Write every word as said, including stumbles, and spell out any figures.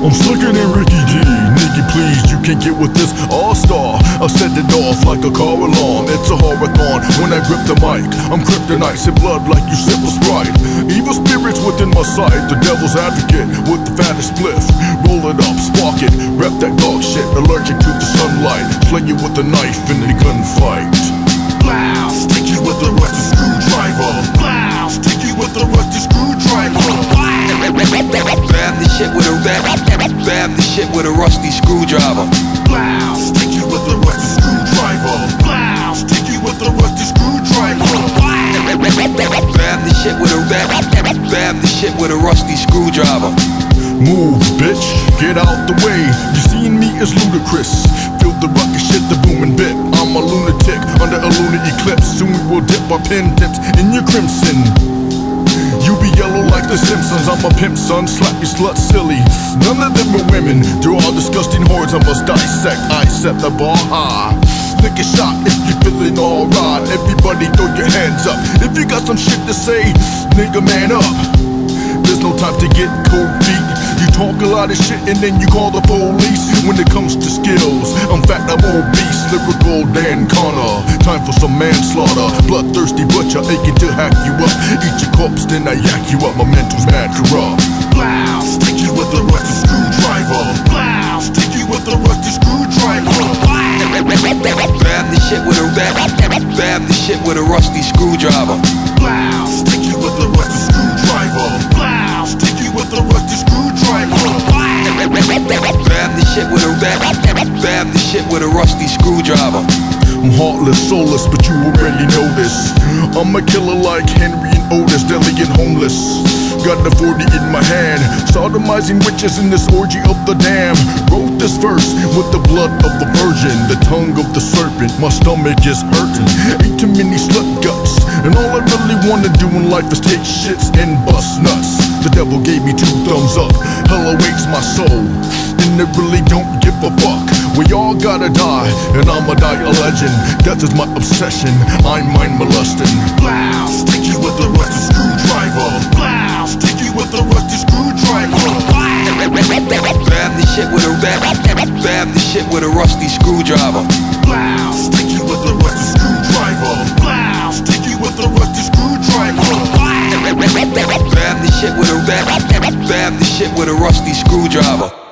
I'm slicker than Ricky G. Nigga, please, you can't get with this all-star. I set it off like a car alarm. It's a horathon when I grip the mic. I'm kryptonite, sip blood like you sip a Sprite. Evil spirits within my sight. The devil's advocate with the fattest spliff. Roll it up, spark it, rep that dog shit. Allergic to the sunlight. Slay you with a knife in the gunfight. Blow, stick you with a rusty screwdriver. Blow, stick you with a rusty screwdriver. Grab the shit with a rap, grab the shit with a rusty screwdriver. Blow, stick you with a rusty screwdriver. Blow, stick you with a rusty screwdriver. Grab the shit with a rap, grab the shit with a rusty screwdriver. Move, bitch, get out the way. You seeing me is ludicrous. Feel the ruckus shit, the booming bit. I'm a lunatic under a lunar eclipse. Soon we will dip our pen tips in your crimson. You be yellow like the Simpsons. I'm a pimp, son, slap you slut silly. None of them are women, they're all disgusting hordes I must dissect. I set the bar high. Lick a shot if you're feeling alright. Everybody throw your hands up if you got some shit to say. Nigga, man up. There's no time to get cold feet. You talk a lot of shit and then you call the police. When it comes to skills, I'm fat, I'm obese. Lyrical Dan Connor. Time for some manslaughter. Bloodthirsty butcher, aching to hack you up. Eat your corpse, then I yak you up. My mental's mad corrupt. Blow, stick you with a rusty screwdriver. Blow, stick you with a rusty screwdriver. Grab the shit with a rap, grab the shit with a rusty screwdriver. Blow, stick you with a rusty screwdriver. Blow, stick you with a rusty screwdriver. Grab the shit with a rap, grab the shit with a rusty screwdriver. I'm heartless, soulless, but you already know this. I'm a killer like Henry and Otis, deadly and homeless. Got the forty in my hand, sodomizing witches in this orgy of the damned. Wrote this verse with the blood of the virgin, the tongue of the serpent. My stomach is hurting, ate too many slut guts, and all I really wanna do in life is take shits and bust nuts. The devil gave me two thumbs up, hell awaits my soul, and it really don't give a fuck. We all gotta die, and I'ma die a legend. Death is my obsession, I'm mind molesting. Blow, stick you with a rusty screwdriver. Blow, stick you with a rusty screwdriver. Grab the shit with a rap, grab the shit with a rusty screwdriver. Blow, stick you with a rusty screwdriver. Blow, stick you with a rusty screwdriver. Grab the shit with a rap, grab the shit with a rusty screwdriver.